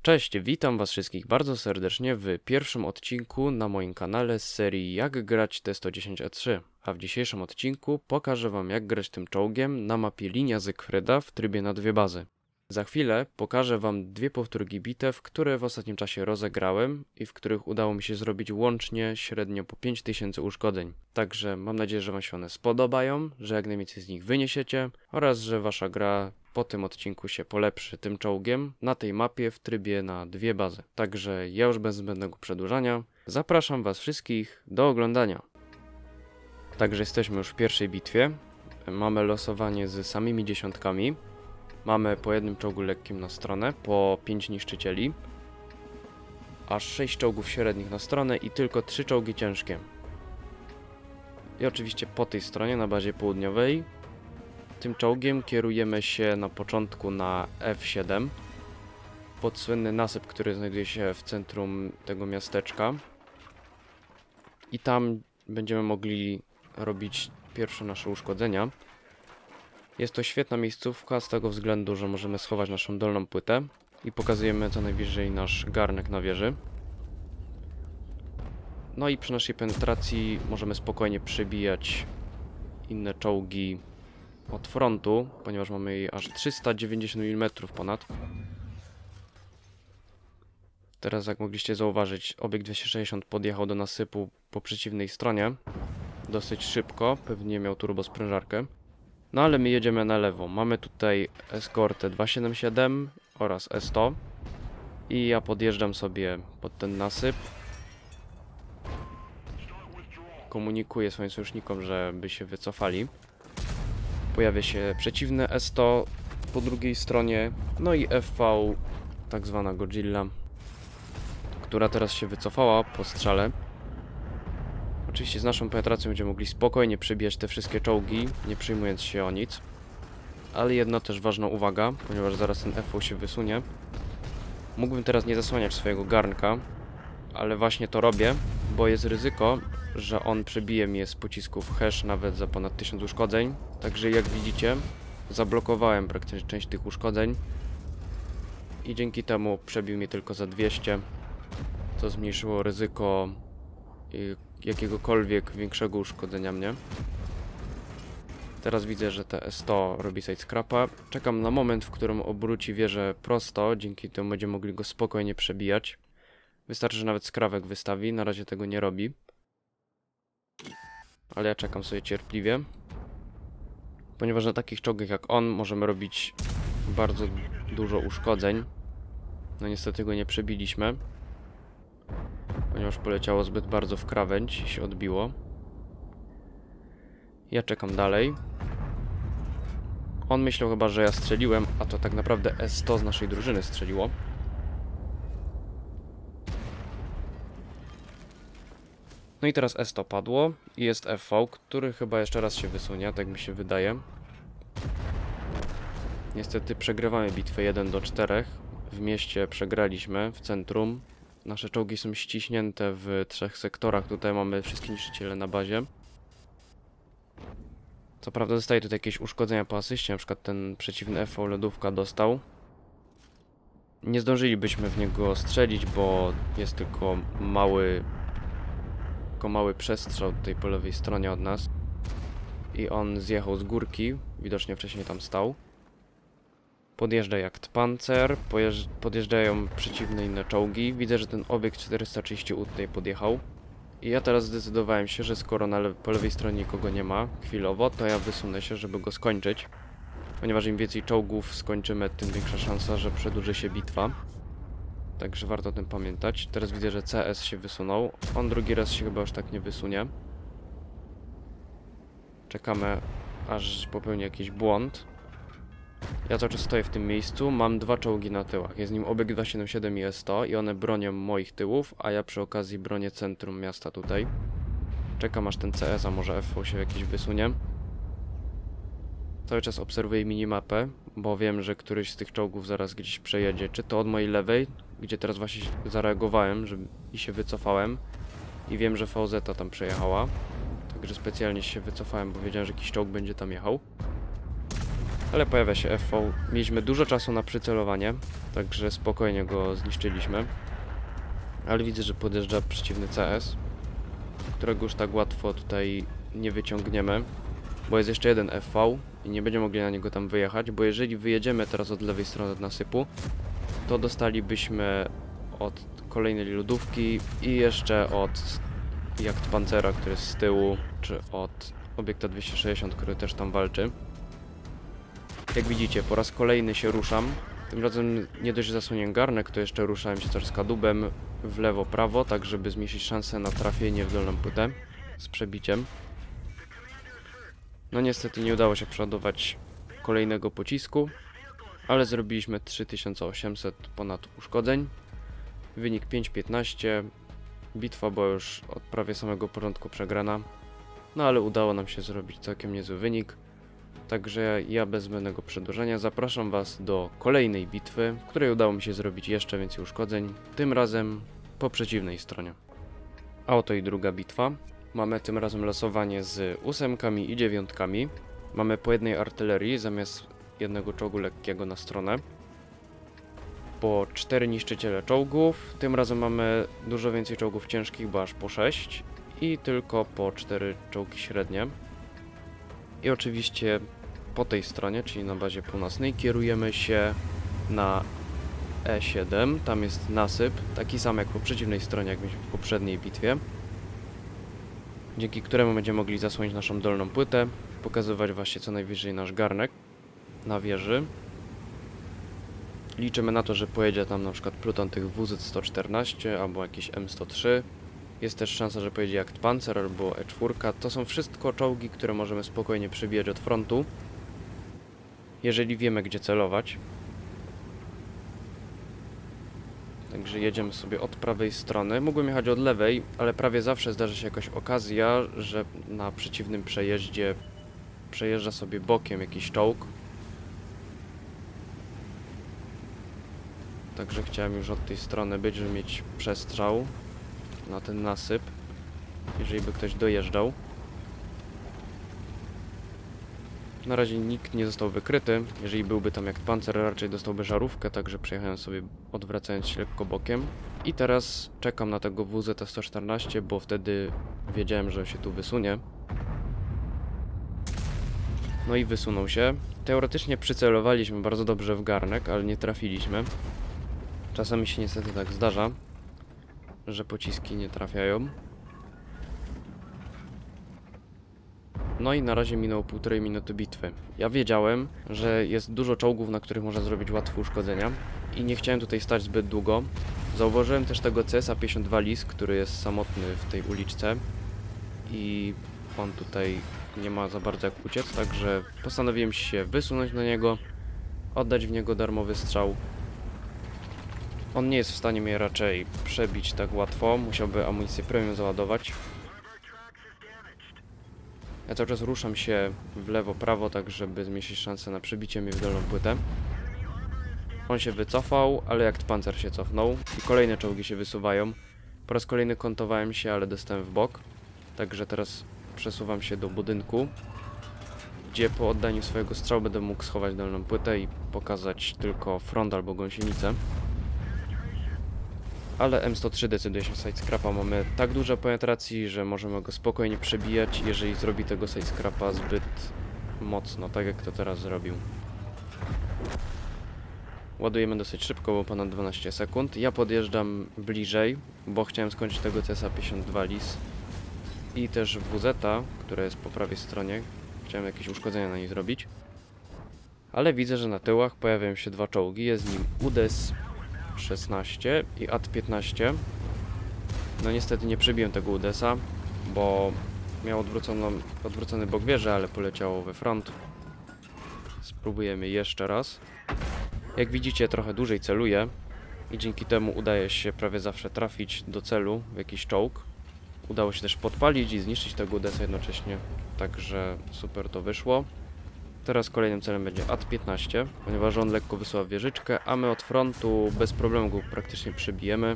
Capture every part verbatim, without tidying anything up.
Cześć, witam was wszystkich bardzo serdecznie w pierwszym odcinku na moim kanale z serii Jak grać T sto dziesięć E trzy. A w dzisiejszym odcinku pokażę wam, jak grać tym czołgiem na mapie Linia Zygfryda w trybie na dwie bazy. Za chwilę pokażę wam dwie powtórki bitew, które w ostatnim czasie rozegrałem i w których udało mi się zrobić łącznie średnio po pięć tysięcy uszkodzeń. Także mam nadzieję, że wam się one spodobają, że jak najwięcej z nich wyniesiecie oraz że wasza gra po tym odcinku się polepszy tym czołgiem na tej mapie w trybie na dwie bazy. Także ja już bez zbędnego przedłużania zapraszam was wszystkich do oglądania. Także jesteśmy już w pierwszej bitwie. Mamy losowanie z samymi dziesiątkami. Mamy po jednym czołgu lekkim na stronę, po pięć niszczycieli, aż sześć czołgów średnich na stronę i tylko trzy czołgi ciężkie. I oczywiście po tej stronie, na bazie południowej, tym czołgiem kierujemy się na początku na F siedem, pod słynny nasyp, który znajduje się w centrum tego miasteczka. I tam będziemy mogli robić pierwsze nasze uszkodzenia. Jest to świetna miejscówka z tego względu, że możemy schować naszą dolną płytę i pokazujemy co najwyżej nasz garnek na wieży. No i przy naszej penetracji możemy spokojnie przebijać inne czołgi od frontu, ponieważ mamy jej aż trzysta dziewięćdziesiąt milimetrów ponad. Teraz, jak mogliście zauważyć, obiekt dwieście sześćdziesiąt podjechał do nasypu po przeciwnej stronie dosyć szybko, pewnie miał turbosprężarkę. No ale my jedziemy na lewo. Mamy tutaj eskortę dwieście siedemdziesiąt siedem oraz E sto i ja podjeżdżam sobie pod ten nasyp. Komunikuję swoim sojusznikom, żeby się wycofali. Pojawia się przeciwne E sto po drugiej stronie, no i F V, tak zwana Godzilla, która teraz się wycofała po strzale. Oczywiście z naszą penetracją będziemy mogli spokojnie przebijać te wszystkie czołgi, nie przejmując się o nic. Ale jedna też ważna uwaga, ponieważ zaraz ten F V się wysunie. Mógłbym teraz nie zasłaniać swojego garnka, ale właśnie to robię, bo jest ryzyko, że on przebije mnie z pocisków hash nawet za ponad tysiąc uszkodzeń. Także jak widzicie, zablokowałem praktycznie część tych uszkodzeń i dzięki temu przebił mnie tylko za dwieście, co zmniejszyło ryzyko jakiegokolwiek większego uszkodzenia mnie. Teraz widzę, że te E sto robi sidescrapa. Czekam na moment, w którym obróci wieżę prosto, dzięki temu będziemy mogli go spokojnie przebijać. Wystarczy, że nawet skrawek wystawi, na razie tego nie robi. Ale ja czekam sobie cierpliwie. Ponieważ na takich czołgach jak on możemy robić bardzo dużo uszkodzeń. No niestety go nie przebiliśmy, ponieważ poleciało zbyt bardzo w krawędź i się odbiło. Ja czekam dalej. On myślał chyba, że ja strzeliłem, a to tak naprawdę E sto z naszej drużyny strzeliło. No i teraz E sto padło i jest F V, który chyba jeszcze raz się wysunie, tak mi się wydaje. Niestety przegrywamy bitwę jeden do czterech. W mieście przegraliśmy, w centrum. Nasze czołgi są ściśnięte w trzech sektorach. Tutaj mamy wszystkie niszczyciele na bazie. Co prawda dostaje tutaj jakieś uszkodzenia po asyście, na przykład ten przeciwny F V lodówka dostał. Nie zdążylibyśmy w niego strzelić, bo jest tylko mały, tylko mały przestrzał tutaj po lewej stronie od nas. I on zjechał z górki, widocznie wcześniej tam stał. Podjeżdża Jagdpanzer, podjeżdżają przeciwne inne czołgi. Widzę, że ten obiekt czterysta trzydzieści U tutaj podjechał. I ja teraz zdecydowałem się, że skoro na le po lewej stronie nikogo nie ma chwilowo, to ja wysunę się, żeby go skończyć. Ponieważ im więcej czołgów skończymy, tym większa szansa, że przedłuży się bitwa. Także warto o tym pamiętać. Teraz widzę, że C S się wysunął. On drugi raz się chyba już tak nie wysunie. Czekamy, aż popełni jakiś błąd. Ja cały czas stoję w tym miejscu, mam dwa czołgi na tyłach. Jest nim obiekt dwieście siedemdziesiąt siedem i E sto i one bronią moich tyłów, a ja przy okazji bronię centrum miasta tutaj. Czekam, aż ten C S, a może F V się jakiś wysunie. Cały czas obserwuję minimapę, bo wiem, że któryś z tych czołgów zaraz gdzieś przejedzie. Czy to od mojej lewej, gdzie teraz właśnie zareagowałem żeby... i się wycofałem. I wiem, że V Z tam przejechała. Także specjalnie się wycofałem, bo wiedziałem, że jakiś czołg będzie tam jechał. Ale pojawia się F V. Mieliśmy dużo czasu na przycelowanie, także spokojnie go zniszczyliśmy. Ale widzę, że podjeżdża przeciwny C S, którego już tak łatwo tutaj nie wyciągniemy, bo jest jeszcze jeden F V i nie będziemy mogli na niego tam wyjechać, bo jeżeli wyjedziemy teraz od lewej strony od nasypu, to dostalibyśmy od kolejnej lodówki i jeszcze od Jagdpancera, który jest z tyłu, czy od obiekta dwieście sześćdziesiąt, który też tam walczy. Jak widzicie, po raz kolejny się ruszam. Tym razem nie dość, że zasłoniłem garnek, to jeszcze ruszałem się też z kadłubem w lewo, prawo, tak żeby zmniejszyć szansę na trafienie w dolną płytę z przebiciem. No niestety nie udało się przeładować kolejnego pocisku, ale zrobiliśmy trzy tysiące osiemset ponad uszkodzeń. Wynik pięć piętnaście. Bitwa była już od prawie samego początku przegrana. No ale udało nam się zrobić całkiem niezły wynik. Także ja bez zbędnego przedłużenia zapraszam Was do kolejnej bitwy, w której udało mi się zrobić jeszcze więcej uszkodzeń, tym razem po przeciwnej stronie. A oto i druga bitwa. Mamy tym razem losowanie z ósemkami i dziewiątkami. Mamy po jednej artylerii zamiast jednego czołgu lekkiego na stronę. Po cztery niszczyciele czołgów. Tym razem mamy dużo więcej czołgów ciężkich, bo aż po sześć. I tylko po cztery czołgi średnie. I oczywiście po tej stronie, czyli na bazie północnej, kierujemy się na E siedem. Tam jest nasyp, taki sam jak po przeciwnej stronie, jak mieliśmy w poprzedniej bitwie. Dzięki któremu będziemy mogli zasłonić naszą dolną płytę, pokazywać właśnie co najwyżej nasz garnek na wieży. Liczymy na to, że pojedzie tam na przykład pluton tych W Z sto czternaście albo jakiś M sto trzy. Jest też szansa, że pojedzie Jagdpanzer albo E cztery. To są wszystko czołgi, które możemy spokojnie przebijać od frontu, jeżeli wiemy, gdzie celować. Także jedziemy sobie od prawej strony. Mógłbym jechać od lewej, ale prawie zawsze zdarzy się jakaś okazja, że na przeciwnym przejeździe przejeżdża sobie bokiem jakiś czołg. Także chciałem już od tej strony być, żeby mieć przestrzał na ten nasyp, jeżeli by ktoś dojeżdżał. Na razie nikt nie został wykryty. Jeżeli byłby tam jak pancer, raczej dostałby żarówkę, także przejechałem sobie odwracając się lekko bokiem. I teraz czekam na tego W Z sto czternaście, bo wtedy wiedziałem, że się tu wysunie. No i wysunął się. Teoretycznie przycelowaliśmy bardzo dobrze w garnek, ale nie trafiliśmy. Czasami się niestety tak zdarza, że pociski nie trafiają. No i na razie minęło półtorej minuty bitwy. Ja wiedziałem, że jest dużo czołgów, na których można zrobić łatwe uszkodzenia i nie chciałem tutaj stać zbyt długo. Zauważyłem też tego C S A pięćdziesiąt dwa Lis, który jest samotny w tej uliczce i on tutaj nie ma za bardzo jak uciec, także postanowiłem się wysunąć na niego, oddać w niego darmowy strzał. On nie jest w stanie mnie raczej przebić tak łatwo, musiałby amunicję premium załadować. Ja cały czas ruszam się w lewo, prawo, tak żeby zmniejszyć szansę na przebicie mnie w dolną płytę. On się wycofał, ale Jagdpanzer się cofnął i kolejne czołgi się wysuwają. Po raz kolejny kątowałem się, ale dostałem w bok. Także teraz przesuwam się do budynku, gdzie po oddaniu swojego strzału będę mógł schować dolną płytę i pokazać tylko front albo gąsienicę. Ale M sto trzy decyduje się sidescrapa. Mamy tak dużo penetracji, że możemy go spokojnie przebijać, jeżeli zrobi tego sidescrapa zbyt mocno, tak jak to teraz zrobił. Ładujemy dosyć szybko, bo ponad dwanaście sekund. Ja podjeżdżam bliżej, bo chciałem skończyć tego C S A pięćdziesiąt dwa Lis i też W Z, która jest po prawej stronie. Chciałem jakieś uszkodzenia na niej zrobić. Ale widzę, że na tyłach pojawiają się dwa czołgi. Jest nim U D E S szesnaście i A T piętnaście. No niestety nie przebiłem tego U D E S a, bo miał odwróconą, odwrócony bok wieży, ale poleciało we front. Spróbujemy jeszcze raz. Jak widzicie, trochę dłużej celuję i dzięki temu udaje się prawie zawsze trafić do celu w jakiś czołg. Udało się też podpalić i zniszczyć tego U D E S a jednocześnie, także super to wyszło. Teraz kolejnym celem będzie A T piętnaście, ponieważ on lekko wysuwa wieżyczkę, a my od frontu bez problemu go praktycznie przebijemy.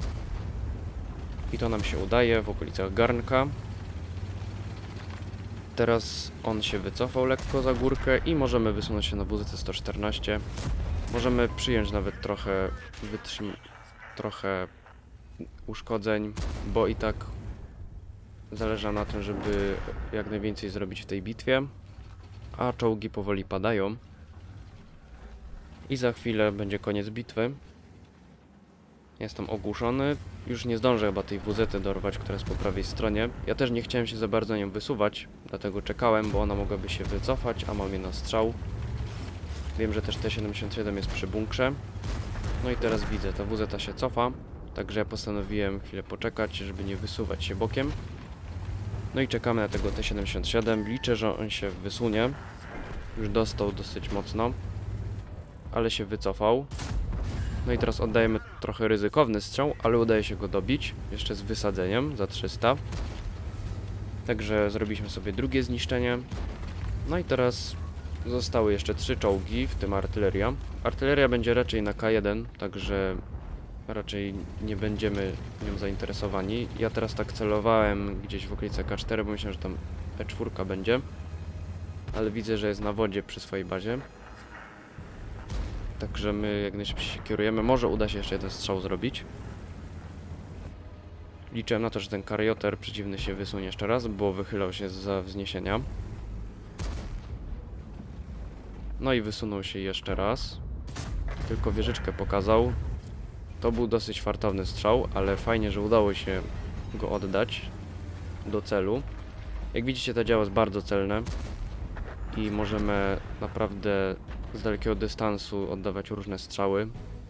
I to nam się udaje w okolicach garnka. Teraz on się wycofał lekko za górkę i możemy wysunąć się na W Z T sto czternaście. Możemy przyjąć nawet trochę wytrzym... trochę uszkodzeń, bo i tak zależy na tym, żeby jak najwięcej zrobić w tej bitwie, a czołgi powoli padają i za chwilę będzie koniec bitwy. Jestem ogłuszony, już nie zdążę chyba tej W Z T dorwać, która jest po prawej stronie. Ja też nie chciałem się za bardzo nią wysuwać, dlatego czekałem, bo ona mogłaby się wycofać, a mam je na strzał. Wiem, że też T siedemdziesiąt siedem jest przy bunkrze. No i teraz widzę, ta W Z T się cofa, także ja postanowiłem chwilę poczekać, żeby nie wysuwać się bokiem. No i czekamy na tego T siedemdziesiąt siedem, liczę, że on się wysunie. Już dostał dosyć mocno, ale się wycofał. No i teraz oddajemy trochę ryzykowny strzał, ale udaje się go dobić, jeszcze z wysadzeniem za trzysta. Także zrobiliśmy sobie drugie zniszczenie. No i teraz zostały jeszcze trzy czołgi, w tym artyleria. Artyleria będzie raczej na K jeden, także raczej nie będziemy nią zainteresowani. Ja teraz tak celowałem gdzieś w okolice K cztery, bo myślałem, że tam E cztery będzie. Ale widzę, że jest na wodzie przy swojej bazie. Także my jak najszybciej się kierujemy. Może uda się jeszcze jeden strzał zrobić. Liczę na to, że ten karioter przeciwny się wysunie jeszcze raz, bo wychylał się za wzniesienia. No i wysunął się jeszcze raz. Tylko wieżyczkę pokazał. To był dosyć fartowny strzał, ale fajnie, że udało się go oddać do celu. Jak widzicie, to działa jest bardzo celne i możemy naprawdę z dalekiego dystansu oddawać różne strzały.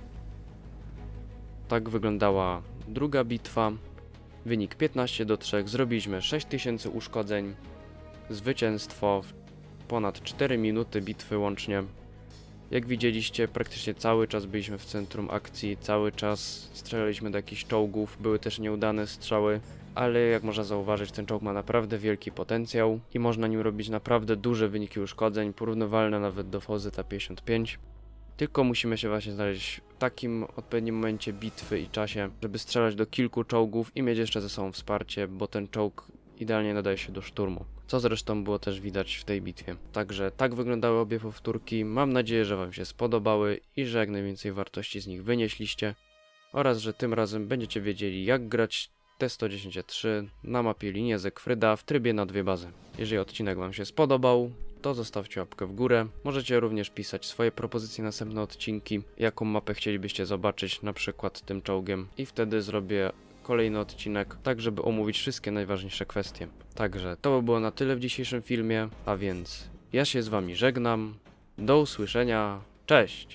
Tak wyglądała druga bitwa. Wynik piętnaście do trzech. Zrobiliśmy sześć tysięcy uszkodzeń. Zwycięstwo w ponad cztery minuty bitwy łącznie. Jak widzieliście, praktycznie cały czas byliśmy w centrum akcji, cały czas strzelaliśmy do jakichś czołgów, były też nieudane strzały, ale jak można zauważyć, ten czołg ma naprawdę wielki potencjał i można nim robić naprawdę duże wyniki uszkodzeń, porównywalne nawet do V Z pięćdziesiąt pięć. Tylko musimy się właśnie znaleźć w takim odpowiednim momencie bitwy i czasie, żeby strzelać do kilku czołgów i mieć jeszcze ze sobą wsparcie, bo ten czołg idealnie nadaje się do szturmu. Co zresztą było też widać w tej bitwie. Także tak wyglądały obie powtórki. Mam nadzieję, że Wam się spodobały i że jak najwięcej wartości z nich wynieśliście. Oraz, że tym razem będziecie wiedzieli, jak grać T sto dziesięć E trzy na mapie Linia Zegfryda w trybie na dwie bazy. Jeżeli odcinek Wam się spodobał, to zostawcie łapkę w górę. Możecie również pisać swoje propozycje na następne odcinki, jaką mapę chcielibyście zobaczyć, na przykład tym czołgiem. I wtedy zrobię kolejny odcinek, tak żeby omówić wszystkie najważniejsze kwestie. Także to by było na tyle w dzisiejszym filmie, a więc ja się z Wami żegnam. Do usłyszenia. Cześć!